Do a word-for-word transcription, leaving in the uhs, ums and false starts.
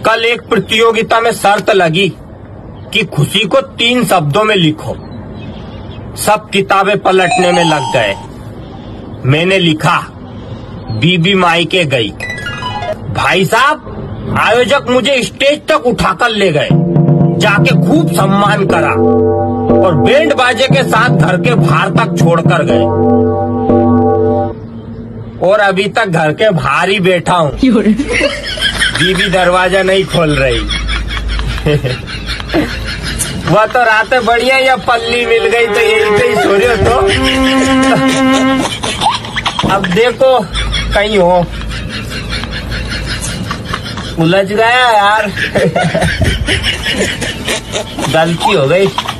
कल एक प्रतियोगिता में शर्त लगी कि खुशी को तीन शब्दों में लिखो। सब किताबें पलटने में लग गए। मैंने लिखा, बीबी मायके गई। भाई साहब, आयोजक मुझे स्टेज तक उठाकर ले गए, जाके खूब सम्मान करा और बैंड बाजे के साथ घर के बाहर तक छोड़कर गए। और अभी तक घर के बाहर ही बैठा हूँ। बीबी दरवाजा नहीं खोल रही। वह तो रात बढ़िया या पल्ली मिल गई तो यही कहीं सो रहे हो तो। अब देखो कहीं हो। उलझ गया यार। गलती हो गई।